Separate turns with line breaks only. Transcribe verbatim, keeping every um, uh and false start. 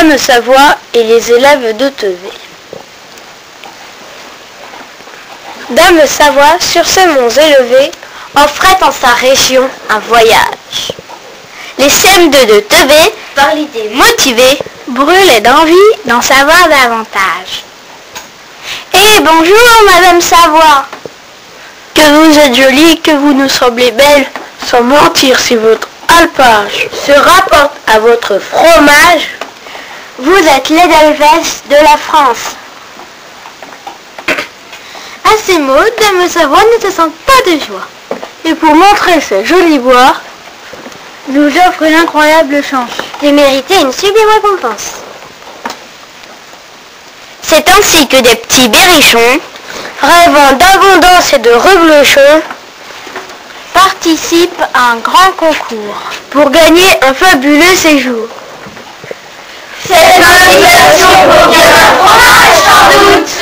Dame Savoie et les élèves de Tevet. Dame Savoie, sur ces monts élevés, offrait en sa région un voyage. Les C M deux de Tevet, par l'idée motivée, brûlaient d'envie d'en savoir davantage. Eh bonjour Madame Savoie! Que vous êtes jolie, que vous nous semblez belle, sans mentir si votre alpage se rapporte à votre fromage. Vous êtes l'Edelweiss de la France. À ces mots, Dame Savoie ne se sent pas de joie. Et pour montrer ce joli bois, nous offre une incroyable chance de mériter une sublime récompense. C'est ainsi que des petits berrichons, rêvant d'abondance et de reblochons, participent à un grand concours pour gagner un fabuleux séjour.
Cette invitation provient d'un fromage sans doute.